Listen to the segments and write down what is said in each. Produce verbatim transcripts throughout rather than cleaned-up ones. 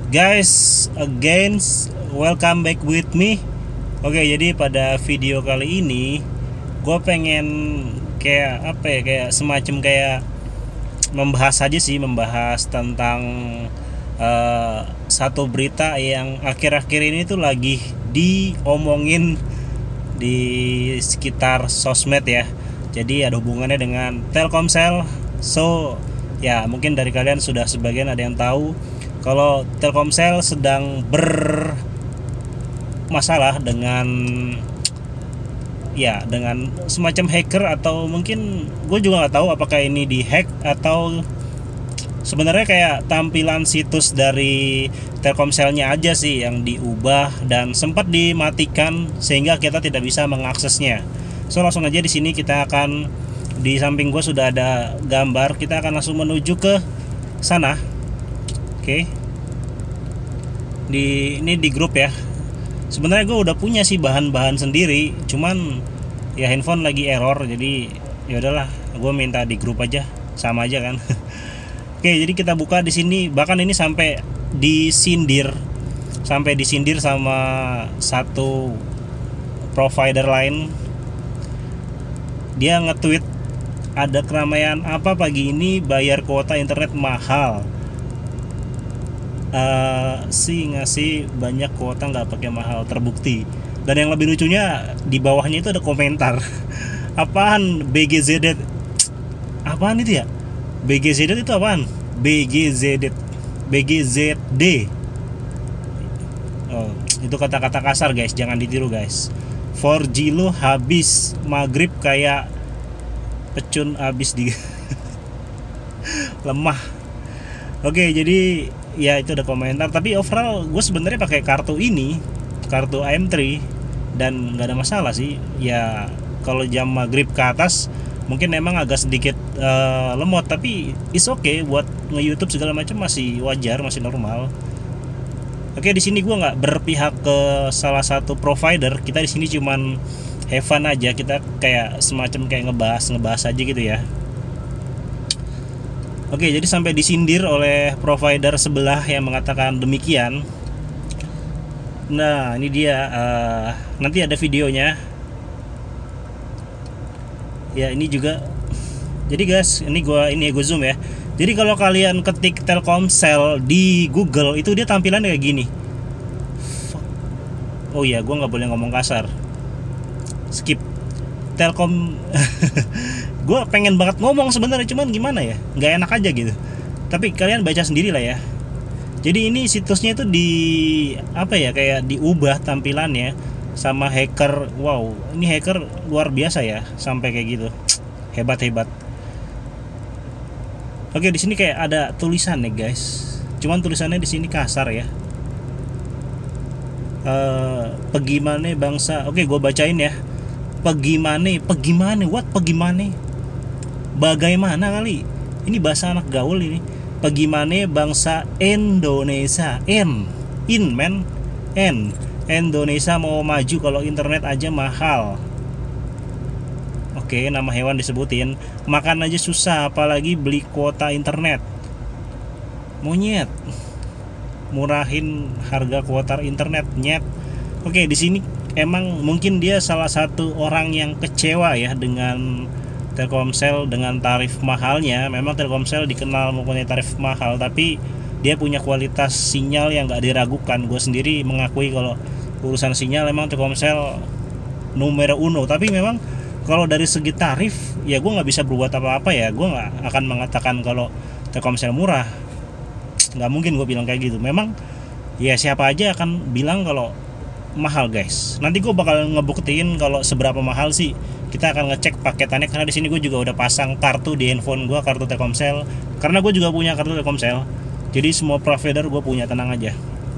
Guys, again, welcome back with me. Oke, jadi pada video kali ini gue pengen kayak apa ya, kayak semacam kayak membahas aja sih, membahas tentang uh, satu berita yang akhir-akhir ini tuh lagi diomongin di sekitar sosmed ya. Jadi ada hubungannya dengan Telkomsel. So ya, mungkin dari kalian sudah sebagian ada yang tahu kalau Telkomsel sedang bermasalah dengan ya dengan semacam hacker, atau mungkin gue juga nggak tahu apakah ini dihack atau sebenarnya kayak tampilan situs dari Telkomselnya aja sih yang diubah dan sempat dimatikan sehingga kita tidak bisa mengaksesnya. So langsung aja di sini kita akan, di samping gue sudah ada gambar, kita akan langsung menuju ke sana. Oke, di ini di grup ya. Sebenarnya gue udah punya sih bahan-bahan sendiri, cuman ya handphone lagi error, jadi ya udahlah, gue minta di grup aja, sama aja kan. Oke, jadi kita buka di sini. Bahkan ini sampai disindir, sampai disindir sama satu provider lain. Dia nge-tweet, ada keramaian apa pagi ini, bayar kuota internet mahal. Uh, sih ngasih banyak kuota nggak pakai mahal, terbukti. Dan yang lebih lucunya di bawahnya itu ada komentar. Apaan B G Z D? Apaan itu ya? B G Z D itu apaan? B G Z D B G Z D. Oh, itu kata-kata kasar guys, jangan ditiru guys. empat G lu habis maghrib kayak pecun habis di lemah. Oke, jadi ya itu ada komentar, tapi overall gue sebenarnya pakai kartu ini, kartu A M tiga, dan nggak ada masalah sih. Ya kalau jam maghrib ke atas mungkin emang agak sedikit uh, lemot, tapi is okay buat nge-YouTube segala macam, masih wajar, masih normal. Oke, di sini gue nggak berpihak ke salah satu provider. Kita di sini cuman have fun aja, kita kayak semacam kayak ngebahas ngebahas aja gitu ya. Oke, jadi sampai disindir oleh provider sebelah yang mengatakan demikian. Nah, ini dia, uh, nanti ada videonya. Ya, ini juga. Jadi guys, ini gua ini gue zoom ya. Jadi kalau kalian ketik Telkomsel di Google, itu dia tampilannya kayak gini. Oh iya, gua nggak boleh ngomong kasar. Skip. Telkom. Gue pengen banget ngomong sebenarnya, cuman gimana ya, nggak enak aja gitu. Tapi kalian baca sendiri lah ya. Jadi ini situsnya itu di apa ya, kayak diubah tampilannya sama hacker. Wow, ini hacker luar biasa ya, sampai kayak gitu. Hebat hebat. Oke, di sini kayak ada tulisan nih guys. Cuman tulisannya di sini kasar ya. Uh, Pegimana bangsa. Oke, gue bacain ya. Pegimana, pegimana, what pegimana? Bagaimana kali? Ini bahasa anak gaul ini. Bagaimana bangsa Indonesia? N, in man, N. Indonesia mau maju kalau internet aja mahal. Oke, nama hewan disebutin. Makan aja susah, apalagi beli kuota internet. Monyet. Murahin harga kuota internet, nyet. Oke, di sini emang mungkin dia salah satu orang yang kecewa ya dengan Telkomsel, dengan tarif mahalnya. Memang Telkomsel dikenal mempunyai tarif mahal, tapi dia punya kualitas sinyal yang gak diragukan. Gue sendiri mengakui kalau urusan sinyal memang Telkomsel numero uno. Tapi memang kalau dari segi tarif, ya gue gak bisa berbuat apa-apa ya. Gue gak akan mengatakan kalau Telkomsel murah. Gak mungkin gue bilang kayak gitu. Memang ya siapa aja akan bilang kalau mahal guys. Nanti gue bakal ngebuktiin kalau seberapa mahal sih. Kita akan ngecek paketannya, karena di sini gue juga udah pasang kartu di handphone gue, kartu Telkomsel. Karena gue juga punya kartu Telkomsel. Jadi semua provider gue punya, tenang aja.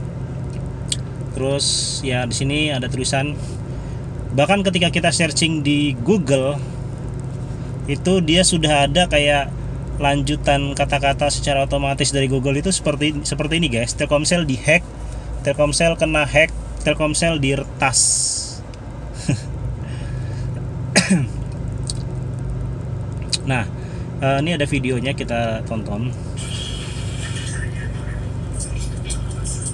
Terus ya di sini ada tulisan. Bahkan ketika kita searching di Google, itu dia sudah ada kayak lanjutan kata-kata secara otomatis dari Google itu seperti seperti ini guys. Telkomsel dihack, Telkomsel kena hack, Telkomsel diretas. Nah, uh, ini ada videonya, kita tonton.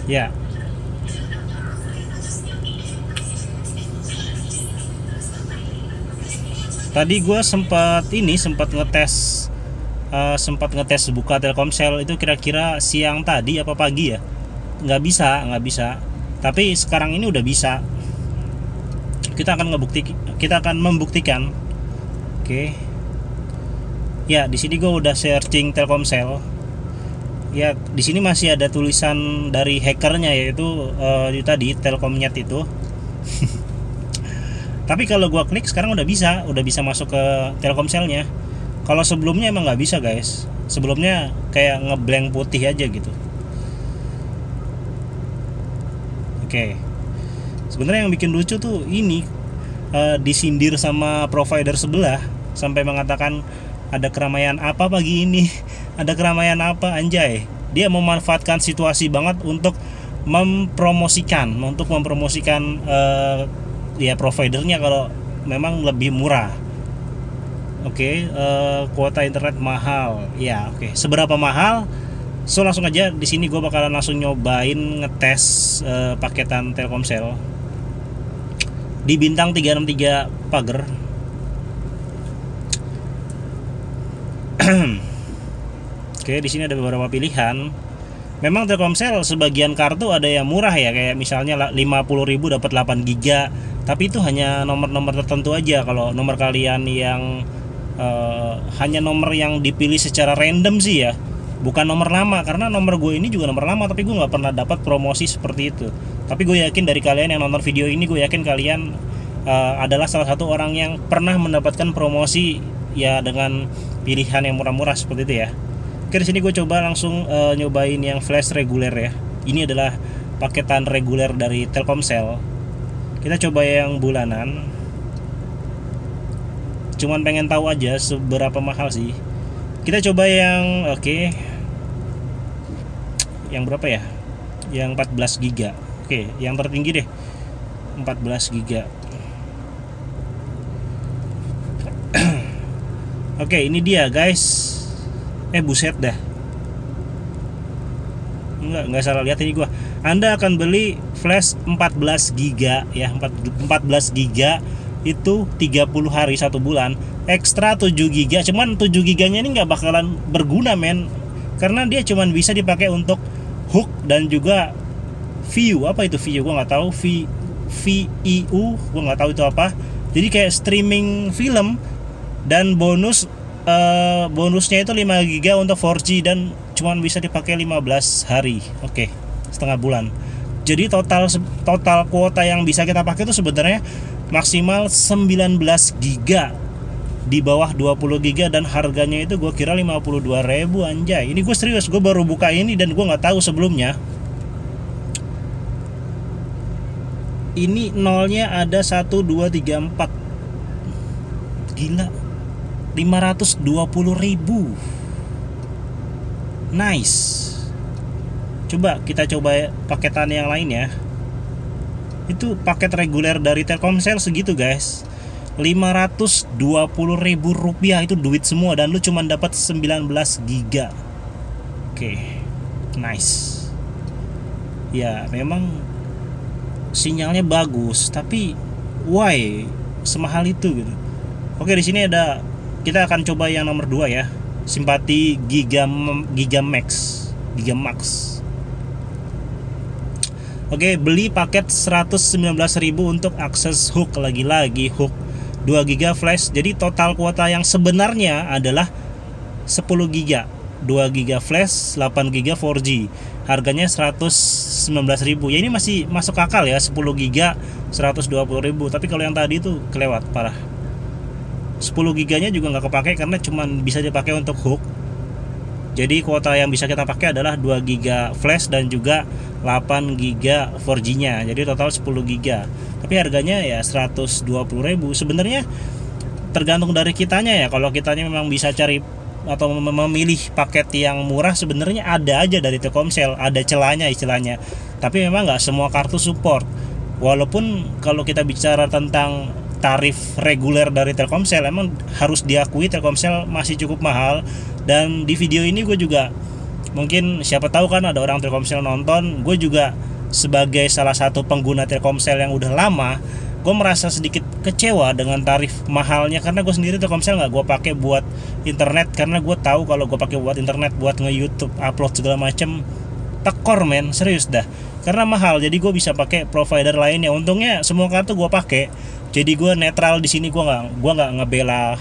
Ya, tadi gue sempat ini sempat ngetes uh, sempat ngetes buka Telkomsel itu kira-kira siang tadi apa pagi ya, nggak bisa nggak bisa. Tapi sekarang ini udah bisa. Kita akan ngebukti kita akan membuktikan. Oke. Ya, di sini gue udah searching Telkomsel. Ya, di sini masih ada tulisan dari hackernya, yaitu uh, itu tadi Telkomnet itu. Tapi kalau gua klik sekarang udah bisa, udah bisa masuk ke Telkomselnya. Kalau sebelumnya emang nggak bisa guys. Sebelumnya kayak ngeblank putih aja gitu. Oke. Sebenarnya yang bikin lucu tuh ini uh, disindir sama provider sebelah sampai mengatakan ada keramaian apa pagi ini, ada keramaian apa anjay. Dia memanfaatkan situasi banget untuk mempromosikan, untuk mempromosikan uh, ya providernya kalau memang lebih murah. Oke, okay, uh, kuota internet mahal. Ya, oke. Okay. Seberapa mahal? So langsung aja di sini gue bakalan langsung nyobain ngetes uh, paketan Telkomsel di bintang tiga enam tiga pagar. Oke, di sini ada beberapa pilihan. Memang Telkomsel sebagian kartu ada yang murah ya, kayak misalnya lima puluh ribu dapat delapan giga. Tapi itu hanya nomor-nomor tertentu aja. Kalau nomor kalian yang uh, hanya nomor yang dipilih secara random sih ya, bukan nomor lama. Karena nomor gue ini juga nomor lama, tapi gue nggak pernah dapat promosi seperti itu. Tapi gue yakin dari kalian yang nonton video ini, gue yakin kalian uh, adalah salah satu orang yang pernah mendapatkan promosi ya dengan pilihan yang murah-murah seperti itu ya. Oke, di sini gue coba langsung uh, nyobain yang flash reguler ya. Ini adalah paketan reguler dari Telkomsel. Kita coba yang bulanan. Cuman pengen tahu aja seberapa mahal sih. Kita coba yang oke. Okay. Yang berapa ya? Yang empat belas giga. Oke, okay, yang tertinggi deh. empat belas giga. Oke, okay, ini dia guys. Eh buset dah. Enggak, enggak salah lihat ini gua. Anda akan beli flash empat belas giga ya, empat belas giga itu tiga puluh hari satu bulan, ekstra tujuh giga. Cuman tujuh giganya ini nggak bakalan berguna men, karena dia cuman bisa dipakai untuk hook dan juga view. Apa itu view? Gua nggak tahu. V V I U gua nggak tahu itu apa. Jadi kayak streaming film, dan bonus uh, bonusnya itu lima giga untuk empat G dan cuman bisa dipakai lima belas hari. Oke, okay, setengah bulan. Jadi total total kuota yang bisa kita pakai itu sebenarnya maksimal sembilan belas giga, di bawah dua puluh giga, dan harganya itu gue kira lima puluh dua ribu anjay. Ini gue serius, gue baru buka ini dan gue nggak tahu sebelumnya. Ini nolnya ada satu dua tiga empat. Gila, lima ratus dua puluh ribu. Nice. Coba kita coba paketan yang lain ya. Itu paket reguler dari Telkomsel segitu guys, lima ratus dua puluh ribu rupiah. Itu duit semua dan lu cuma dapat sembilan belas giga. Oke, nice. Ya memang sinyalnya bagus, tapi why semahal itu gitu. Oke, di sini ada, kita akan coba yang nomor dua ya, simpati giga giga max giga max. Oke, beli paket seratus sembilan belas ribu untuk akses hook, lagi-lagi hook dua giga flash. Jadi total kuota yang sebenarnya adalah sepuluh giga, dua giga flash, delapan giga empat G. Harganya seratus sembilan belas ribu. Ya ini masih masuk akal ya, sepuluh giga seratus dua puluh ribu. Tapi kalau yang tadi itu kelewat parah. sepuluh giganya juga nggak kepake karena cuman bisa dipakai untuk hook. Jadi kuota yang bisa kita pakai adalah dua giga flash dan juga delapan giga empat G-nya. Jadi total sepuluh giga. Tapi harganya ya seratus dua puluh ribu. Sebenarnya tergantung dari kitanya ya. Kalau kitanya memang bisa cari atau memilih paket yang murah, sebenarnya ada aja dari Telkomsel, ada celahnya istilahnya. Tapi memang nggak semua kartu support. Walaupun kalau kita bicara tentang tarif reguler dari Telkomsel, emang harus diakui Telkomsel masih cukup mahal. Dan di video ini gue juga mungkin siapa tahu kan ada orang Telkomsel nonton. Gue juga sebagai salah satu pengguna Telkomsel yang udah lama, gue merasa sedikit kecewa dengan tarif mahalnya, karena gue sendiri Telkomsel nggak gue pakai buat internet, karena gue tahu kalau gue pakai buat internet buat nge-YouTube, upload segala macem, tekor men, serius dah, karena mahal. Jadi gue bisa pakai provider lainnya. Untungnya semua kartu gue pakai, jadi gue netral di sini. Gue nggak gue nggak ngebela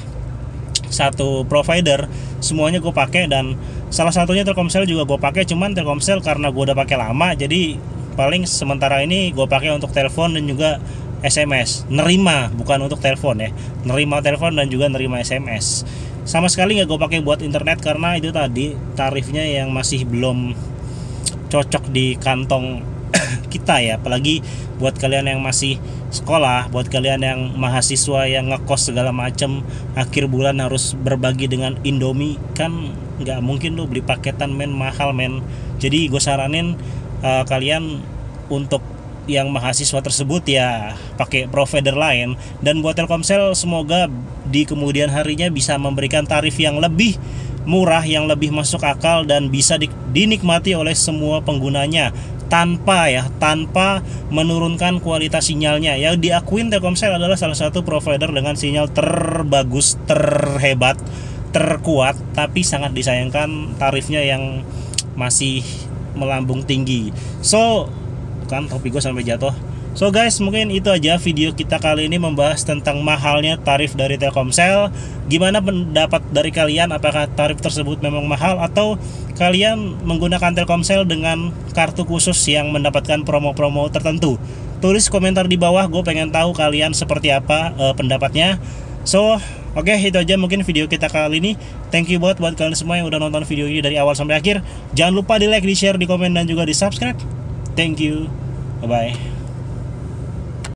satu provider, semuanya gue pakai. Dan salah satunya Telkomsel juga gue pakai, cuman Telkomsel karena gue udah pakai lama, jadi paling sementara ini gue pakai untuk telepon dan juga S M S, nerima, bukan untuk telepon ya, nerima telepon dan juga nerima S M S. Sama sekali nggak gue pakai buat internet, karena itu tadi tarifnya yang masih belum cocok di kantong kita ya. Apalagi buat kalian yang masih sekolah, buat kalian yang mahasiswa yang ngekos segala macem, akhir bulan harus berbagi dengan Indomie, kan nggak mungkin lo beli paketan men, mahal men. Jadi gue saranin uh, kalian untuk yang mahasiswa tersebut ya pakai provider lain. Dan buat Telkomsel, semoga di kemudian harinya bisa memberikan tarif yang lebih murah, yang lebih masuk akal, dan bisa di, dinikmati oleh semua penggunanya tanpa ya tanpa menurunkan kualitas sinyalnya. Yang diakuin Telkomsel adalah salah satu provider dengan sinyal terbagus, terhebat, terkuat, tapi sangat disayangkan tarifnya yang masih melambung tinggi. So kan topi gue sampai jatuh. So guys, mungkin itu aja video kita kali ini membahas tentang mahalnya tarif dari Telkomsel. Gimana pendapat dari kalian? Apakah tarif tersebut memang mahal, atau kalian menggunakan Telkomsel dengan kartu khusus yang mendapatkan promo-promo tertentu? Tulis komentar di bawah, gue pengen tahu kalian seperti apa uh, pendapatnya. So oke, okay, itu aja mungkin video kita kali ini. Thank you buat buat kalian semua yang udah nonton video ini dari awal sampai akhir. Jangan lupa di like, di share, di komen, dan juga di subscribe. Thank you. Bye-bye.